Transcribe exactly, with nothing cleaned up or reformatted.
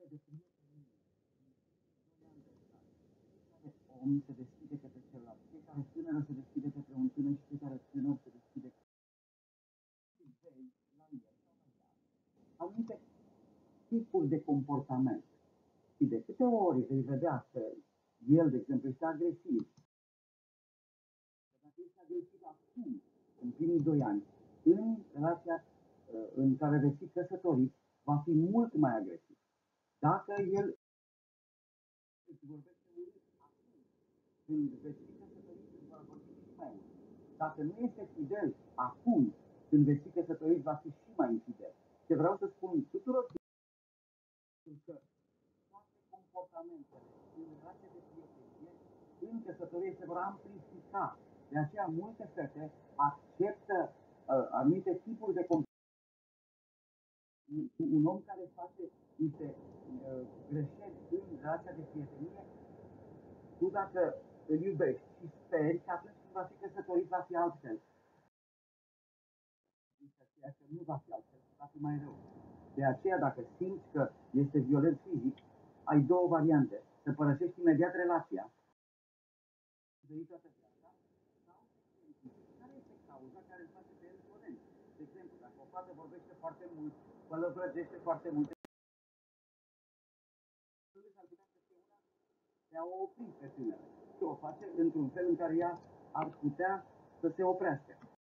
de prietenie om se deschide către celălalt. Fiecare tânără se deschide către un tânăr și fiecare tânăr se deschide către la el sau la ea. Anumite tipuri de comportament. Și de câte ori vei vedea că el, de exemplu, este agresiv, dacă este agresiv acum, în primii doi ani, în relația în care veți fi căsătoriți, va fi mult mai agresiv. Dacă el îți vorbește urât acum, când veți fi căsătoriți, îți va vorbi și mai mult. Dacă nu este fidel acum, când veți fi căsătoriți, va fi și mai infidel. Ce vreau să spun tuturor că toate comportamentele în relația de prietenie, în căsătorie, se vor amplifica. De aceea, multe fete acceptă uh, anumite tipuri de comportamente. Un om care face niște uh, greșeli în relația de prietenie, tu dacă îl iubești și speri că atunci când va fi căsătorit va fi altfel. Ceea ce nu va fi altfel, va fi mai rău. De aceea, dacă simți că este violent fizic, ai două variante. Să părăsești imediat relația, toată viața, sau care este cauza care îl face pe el violent. De exemplu, dacă o fată vorbește foarte mult, pălăvrăgește foarte mult, s-ar putea să fie una de a o opri pe tânără. Și o face într-un fel în care ea ar putea să se oprească.